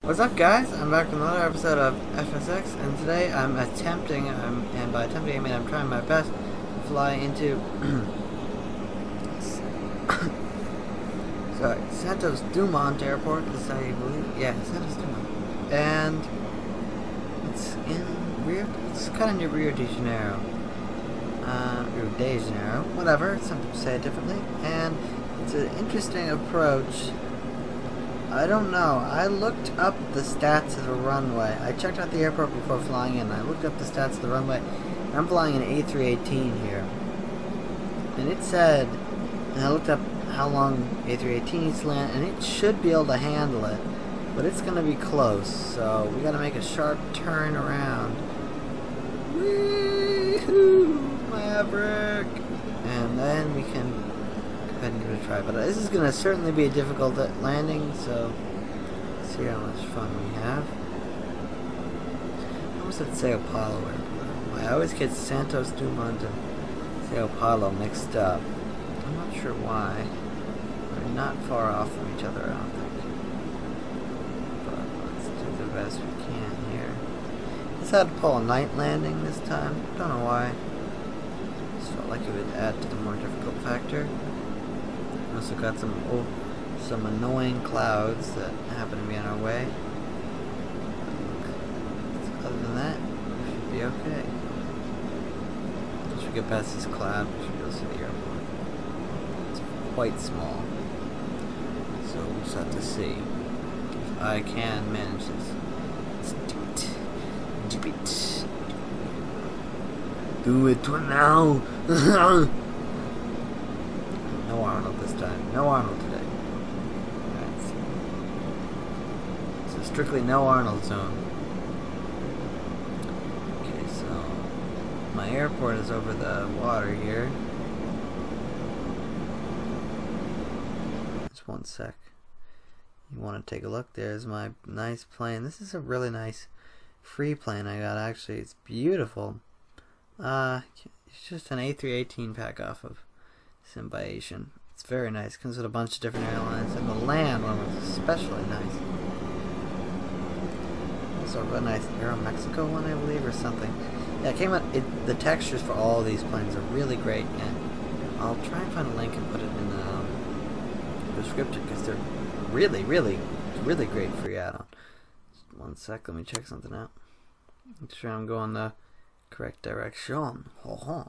What's up, guys? I'm back with another episode of FSX, and today I'm attempting, and by attempting I mean I'm trying my best to fly into sorry, Santos Dumont Airport, is I believe, yeah, Santos Dumont, and it's it's kind of near Rio de Janeiro, whatever. Some people say it differently, and it's an interesting approach. I don't know. I looked up the stats of the runway. I checked out the airport before flying in. I looked up the stats of the runway. I'm flying an A318 here. And it said, and I looked up how long A318 needs to land, and it should be able to handle it. But it's going to be close, so we got to make a sharp turn around. Woo-hoo! Maverick! And then we can go ahead and give it a try. But this is going to certainly be a difficult landing, so let's see how much fun we have. I almost said Sao Paulo Airport. I always get Santos Dumont and Sao Paulo mixed up. I'm not sure why. They're not far off from each other, I don't think. But let's do the best we can here. Decided to pull a night landing this time. Don't know why. Just felt like it would add to the more difficult factor. Also got some annoying clouds that happen to be on our way. Other than that, we should be okay. Once we get past this cloud, we should go to the airport. It's quite small, so we'll just have to see if I can manage this. Do it now. No Arnold this time. No Arnold today. Alright, so strictly no Arnold zone. Okay, so my airport is over the water here. Just one sec. You want to take a look? There's my nice plane. This is a really nice free plane I got, actually. It's beautiful. It's just an A318 pack off of Symbiation. It's very nice. Comes with a bunch of different airlines, and the land one was especially nice. Also a really nice Aeromexico one, I believe, or something. Yeah, it came out. The textures for all of these planes are really great, and I'll try and find a link and put it in the description because they're really great free add-on. Just one sec, let me check something out. Make sure I'm going the correct direction. Ho-ho.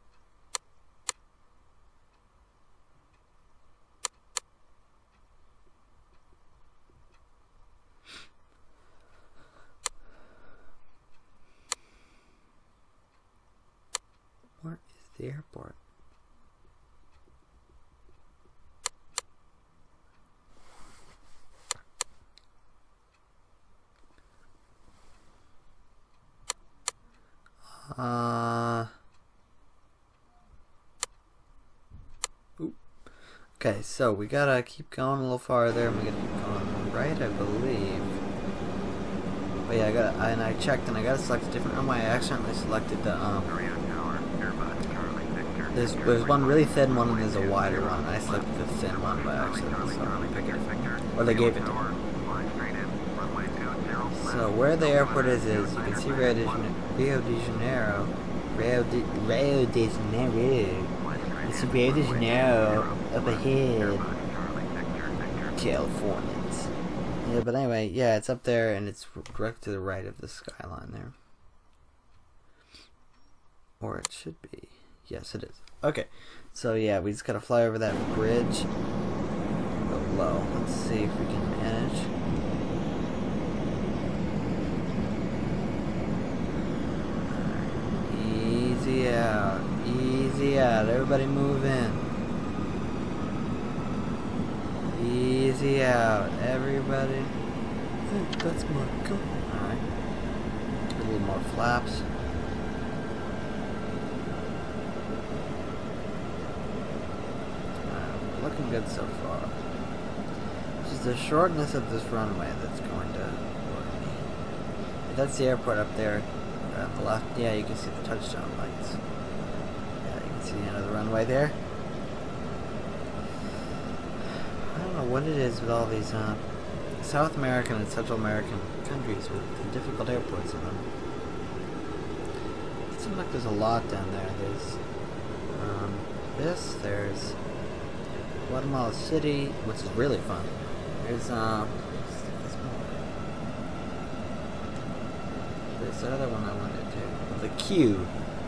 Where is the airport? Okay, so we gotta keep going a little farther, and we gotta keep going right, I believe. But yeah, I checked, and I gotta select a different runway. I accidentally selected the There's one really thin one, and there's a wider one. I selected the thin one by accident, so I'm gonna pick it. Or they gave it to me. So where the airport is you can see Rio de Janeiro. It's Rio de Janeiro up ahead. Californians. Yeah, but anyway, yeah, it's up there, and it's direct to the right of the skyline there. Or it should be. Yes, it is. Okay, so yeah, we just gotta fly over that bridge. Go low. Let's see if we can manage. Easy out. Easy out. Everybody move in. Easy out. Everybody. Oh, that's more cool. Alright. A little more flaps. Looking good so far. It's just the shortness of this runway that's going to worry me. That's the airport up there on the left. Yeah, you can see the touchdown lights. Yeah, you can see the end of the runway there. I don't know what it is with all these South American and Central American countries with difficult airports in them. It seems like there's a lot down there. There's Guatemala City, which is really fun. There's the other one I wanted to. The Q.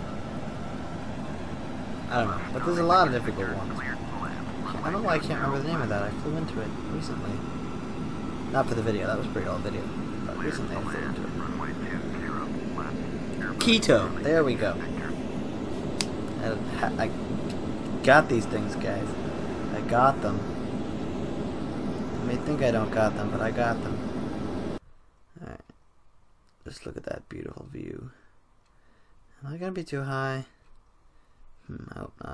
I don't know, but there's a lot of difficult ones. I don't know why I can't remember the name of that. I flew into it recently. Not for the video, that was a pretty old video. But recently I flew into it. Quito! There we go. I got these things, guys. I got them. You may think I don't got them, but I got them. Alright. Just look at that beautiful view. Am I gonna be too high? I hope not.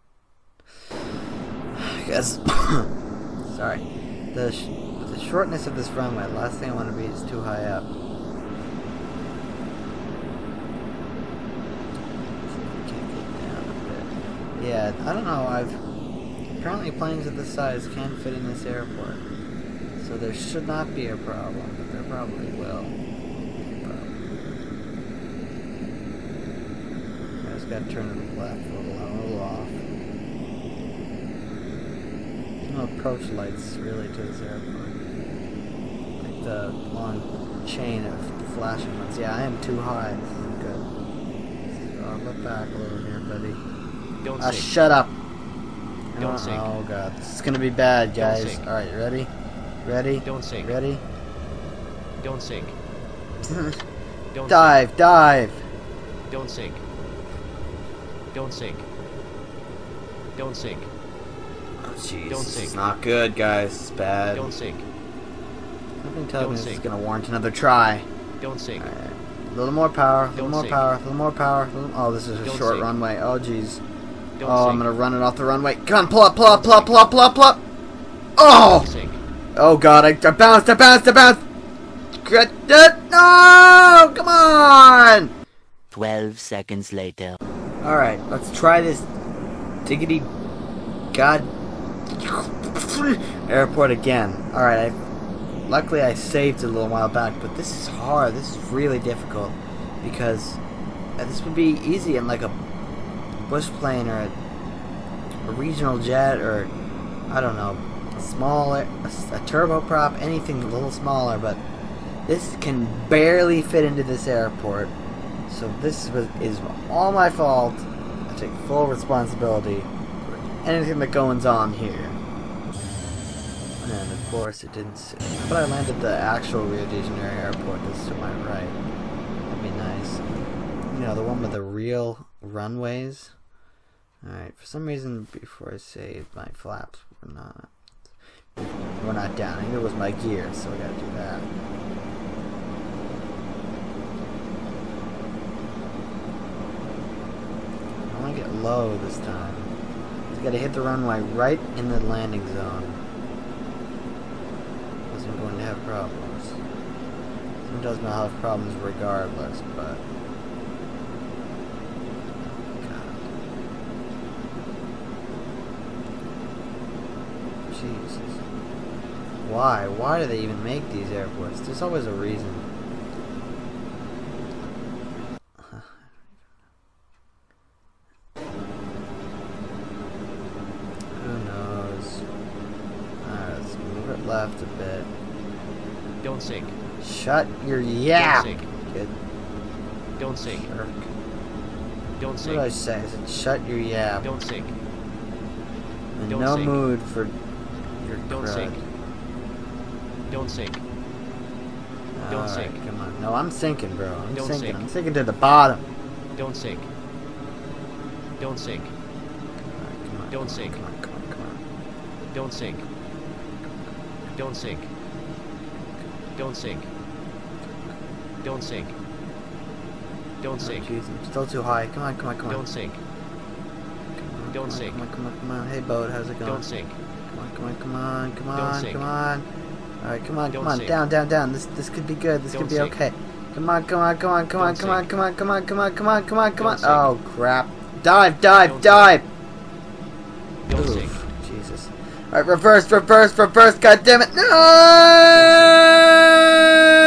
I guess. Sorry. The shortness of this runway, the last thing I want to be is too high up. Can't get down a bit. Yeah, I don't know. Apparently planes of this size can fit in this airport. So there should not be a problem, but there probably will. I just gotta turn to the left a little off. There's no approach lights really to this airport. Like the long chain of flashing ones. Yeah, I am too high. This isn't good. So I'll look back a little here, buddy. Don't sink. Shut up! Don't sink. Oh god, this is gonna be bad, guys. Alright, ready? Ready? Don't sink. Ready? Don't sink. Don't dive, sink. dive! Don't sink. Don't sink. Don't sink. Oh jeez, Don't sink. It's not good, guys. It's bad. Don't sink. Something tells me this is sink. gonna warrant another try. Don't sink. Alright. A little more power, a little Don't more sink. power, a little more power. Oh, this is a Don't short sink. runway. Oh jeez. Don't Oh, sink. I'm gonna run it off the runway. Come on, pull up, pull up, pull up, pull up, pull up, pull up! Oh! Don't sink. Oh god, I bounced, I bounced, I bounced! No! Come on! 12 seconds later. Alright, let's try this diggity god airport again. Alright, luckily I saved it a little while back, but this is hard. This is really difficult because this would be easy in like a bush plane or a regional jet or I don't know, a turboprop, anything a little smaller, but this can barely fit into this airport. So this is all my fault. I take full responsibility for anything that goes on here. And of course it didn't sit. But I landed the actual Rio de Janeiro airport that's to my right. That'd be nice. You know, the one with the real runways. Alright, for some reason before I saved, my flaps were not down. I think it was my gear, so I gotta do that. I want to get low this time. I gotta hit the runway right in the landing zone. Because I'm going to have problems. Sometimes I'll have problems regardless, but... God. Jesus. Why? Why do they even make these airports? There's always a reason. Left a bit. Don't sink. Shut your yap. Don't sink. Good. Don't sink. Jerk. Don't What sink. did I say? I said shut your yap. Don't sink. In Don't no sink. mood for your Don't crud. sink. Don't sink. Don't Alright, sink. come on. No, I'm sinking, bro. I'm Don't sinking. sink. I'm sinking to the bottom. Don't sink. Don't sink. Alright, come on. Don't sink. Come on, come on, come on. Don't sink. Don't sink. Don't sink. Don't sink. Don't Oh, sink. jeez, I'm still too high. Come on, come on, come on. Don't sink. Come on, Don't come on, sink. Come on, come on, come on. Hey, boat, how's it going? Don't sink. Come on, come on, come on, come Don't on, sink. come on. Alright, come on, Don't come on. sink. Down, down, down. This could be good. This Don't could be sink. okay. Come on, come on, come on, come on, Don't come on, sink. come on, come on, come on, come on, come on, come on. Don't sink. Oh crap. Dive, dive, Don't dive! Don't Oof, sink. Jesus. Jesus. Alright, reverse, reverse, reverse, god damn it. No!